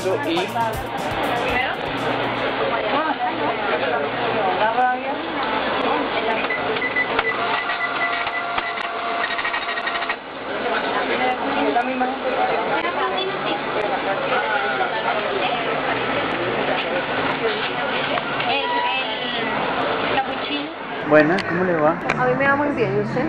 Segundo y... Buenas, ¿cómo le va? A mí me va muy bien, ¿y usted?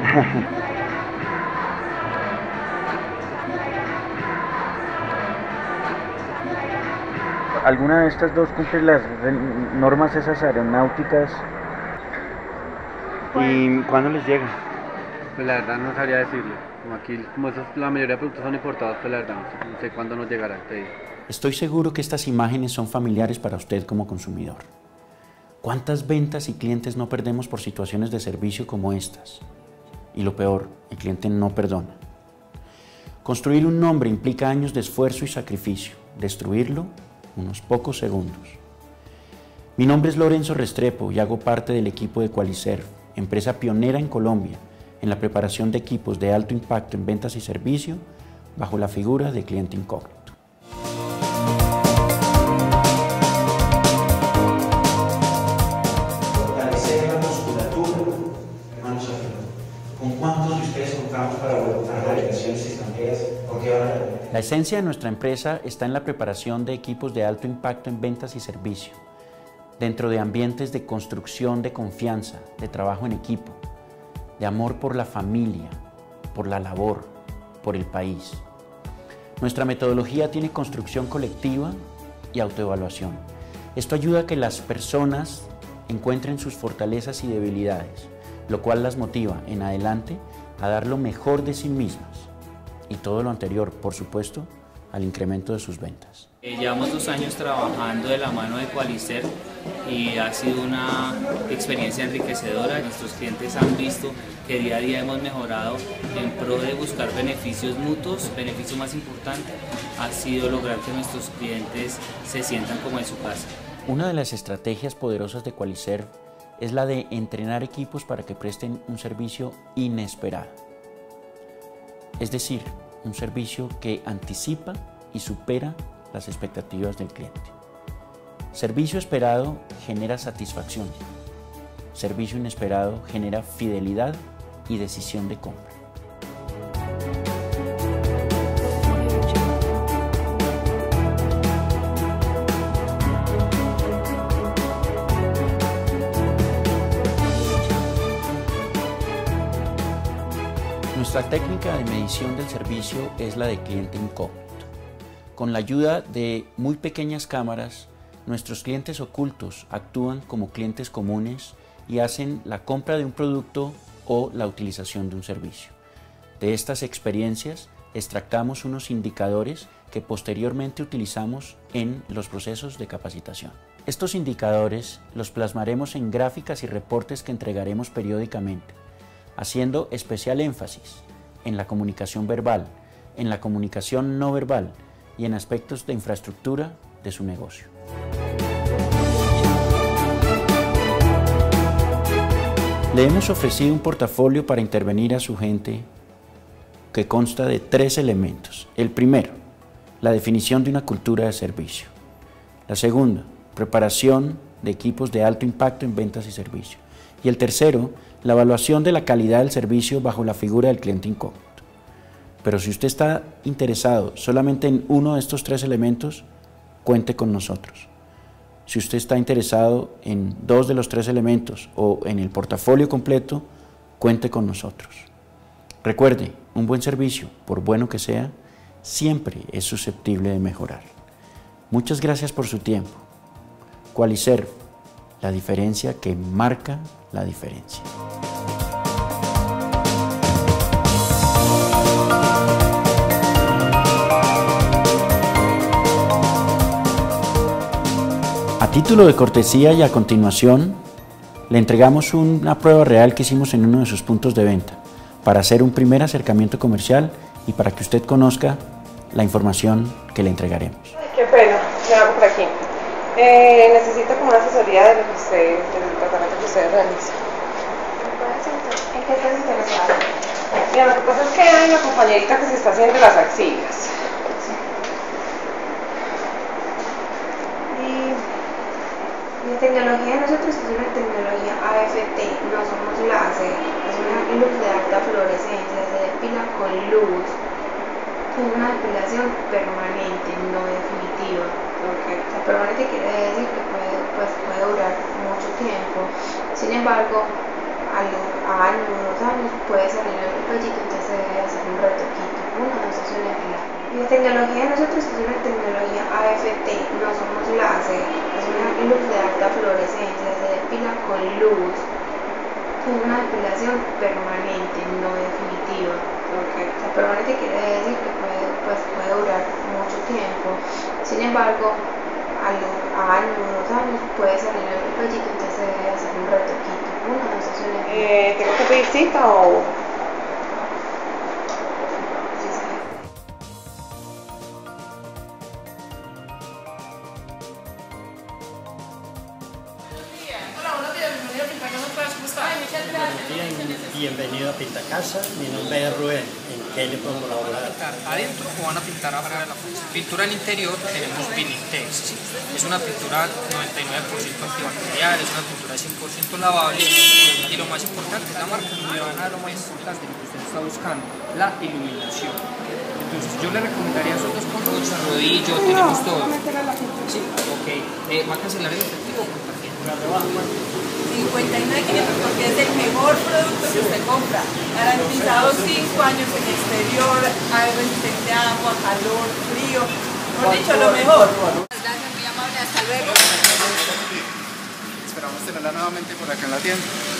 ¿Alguna de estas dos cumple las normas esas aeronáuticas? ¿Y cuándo les llega? Pues la verdad no sabría decirle. Como aquí, la mayoría de productos son importados, pues la verdad no sé cuándo nos llegará el pedido. Estoy seguro que estas imágenes son familiares para usted como consumidor. ¿Cuántas ventas y clientes no perdemos por situaciones de servicio como estas? Y lo peor, el cliente no perdona. Construir un nombre implica años de esfuerzo y sacrificio. Destruirlo, unos pocos segundos. Mi nombre es Lorenzo Restrepo y hago parte del equipo de Qualiserv, empresa pionera en Colombia en la preparación de equipos de alto impacto en ventas y servicio bajo la figura de cliente incógnito. Fortalecer la musculatura, hermanos afirmados. ¿Con cuántos de ustedes contamos para volver a delegaciones extranjeras? La esencia de nuestra empresa está en la preparación de equipos de alto impacto en ventas y servicio, dentro de ambientes de construcción de confianza, de trabajo en equipo, de amor por la familia, por la labor, por el país. Nuestra metodología tiene construcción colectiva y autoevaluación. Esto ayuda a que las personas encuentren sus fortalezas y debilidades, lo cual las motiva en adelante a dar lo mejor de sí mismas. Y todo lo anterior, por supuesto, al incremento de sus ventas. Llevamos 2 años trabajando de la mano de Qualiserv y ha sido una experiencia enriquecedora. Nuestros clientes han visto que día a día hemos mejorado en pro de buscar beneficios mutuos. El beneficio más importante ha sido lograr que nuestros clientes se sientan como en su casa. Una de las estrategias poderosas de Qualiserv es la de entrenar equipos para que presten un servicio inesperado. Es decir, un servicio que anticipa y supera las expectativas del cliente. Servicio esperado genera satisfacción. Servicio inesperado genera fidelidad y decisión de compra. Nuestra técnica de medición del servicio es la de cliente incógnito. Con la ayuda de muy pequeñas cámaras, nuestros clientes ocultos actúan como clientes comunes y hacen la compra de un producto o la utilización de un servicio. De estas experiencias extractamos unos indicadores que posteriormente utilizamos en los procesos de capacitación. Estos indicadores los plasmaremos en gráficas y reportes que entregaremos periódicamente, haciendo especial énfasis en la comunicación verbal, en la comunicación no verbal y en aspectos de infraestructura de su negocio. Le hemos ofrecido un portafolio para intervenir a su gente que consta de 3 elementos. El primero, la definición de una cultura de servicio. La segunda, preparación de equipos de alto impacto en ventas y servicio. Y el tercero, la evaluación de la calidad del servicio bajo la figura del cliente incógnito. Pero si usted está interesado solamente en uno de estos 3 elementos, cuente con nosotros. Si usted está interesado en 2 de los 3 elementos o en el portafolio completo, cuente con nosotros. Recuerde, un buen servicio, por bueno que sea, siempre es susceptible de mejorar. Muchas gracias por su tiempo. Qualiserv, la diferencia que marca la diferencia. A título de cortesía y a continuación, le entregamos una prueba real que hicimos en uno de sus puntos de venta para hacer un primer acercamiento comercial y para que usted conozca la información que le entregaremos. Qué pena, me hago por aquí. Necesito como una asesoría de lo que del tratamiento que ustedes realizan. ¿En qué estás interesada? Mira, lo que pasa es que hay una compañerita que se está haciendo las axilas. La tecnología de nosotros es una tecnología AFT, no somos láser, es una luz de alta fluorescencia, se depila con luz, es una depilación permanente, no definitiva. Okay. O sea, permanente quiere decir que puede durar mucho tiempo, sin embargo, a años, 2 años puede salir el pellito, entonces se debe hacer un retoquito, 1 o 2 sesiones de láser. La tecnología de nosotros es una tecnología AFT, no somos láser, es una luz de alta fluorescencia, se depila con luz, es una depilación permanente, no definitiva. Okay. O sea, permanente quiere decir que puede durar mucho tiempo, sin embargo, a años, 2 años puede salir el pellito, entonces se debe hacer un retoquito, 1 o 2 sesiones. ¿Tengo que pedir cita o...? Bienvenido a Pintacasa, mi nombre es Rubén, ¿en qué le puedo colaborar? ¿Adentro o van a pintar afuera de la fuente? Pintura al interior tenemos Vinitex, es una pintura 99% antibacterial, es una pintura 100% lavable y lo más importante es la marca, me van a dar lo más importante, lo que usted está buscando, la iluminación. Entonces yo le recomendaría esos 2 colores, rodillo, tenemos todo. Sí, ok. ¿Va a cancelar el efectivo con tarjeta? 59.500 porque es el mejor producto que usted compra, garantizado 5 años en exterior, resistente a agua, calor, frío, por dicho lo mejor. Gracias, muy amable, hasta luego. Esperamos tenerla nuevamente por acá en la tienda.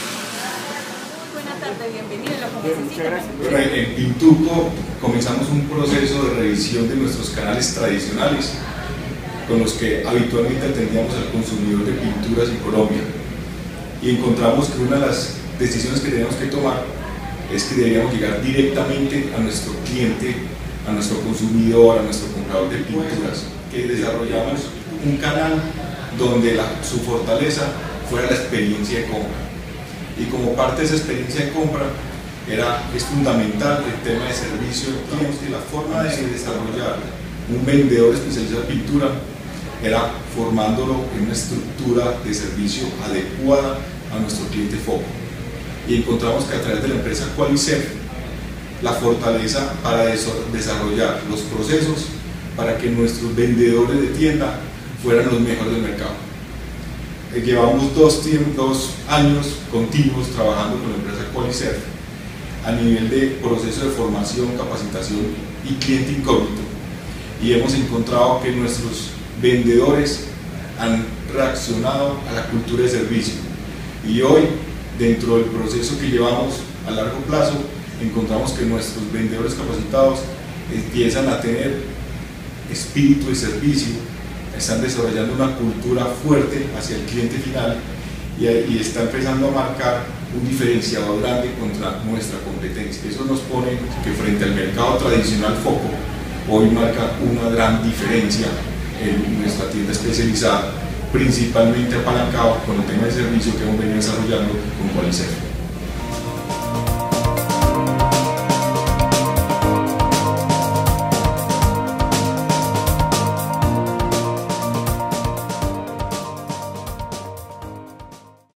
Buenas tardes, bienvenido, lo que necesite. Bueno, en Pintuco comenzamos un proceso de revisión de nuestros canales tradicionales con los que habitualmente atendíamos al consumidor de pinturas en Colombia. Y encontramos que una de las decisiones que teníamos que tomar es que debíamos llegar directamente a nuestro cliente, a nuestro consumidor, a nuestro comprador de pinturas, que desarrollamos un canal donde su fortaleza fuera la experiencia de compra. Y como parte de esa experiencia de compra es fundamental el tema de servicio al cliente, y la forma de desarrollar un vendedor especializado en pintura era formándolo en una estructura de servicio adecuada a nuestro cliente foco. Y encontramos que a través de la empresa Qualicef, la fortaleza para desarrollar los procesos para que nuestros vendedores de tienda fueran los mejores del mercado. Llevamos 2 años continuos trabajando con la empresa Qualicef a nivel de proceso de formación, capacitación y cliente incógnito, y hemos encontrado que nuestros vendedores han reaccionado a la cultura de servicio, y hoy, dentro del proceso que llevamos a largo plazo, encontramos que nuestros vendedores capacitados empiezan a tener espíritu de servicio, están desarrollando una cultura fuerte hacia el cliente final y está empezando a marcar un diferenciador grande contra nuestra competencia. Eso nos pone que frente al mercado tradicional foco, hoy marca una gran diferencia en nuestra tienda especializada, principalmente apalancado con el tema de servicio que hemos venido desarrollando con Qualicef.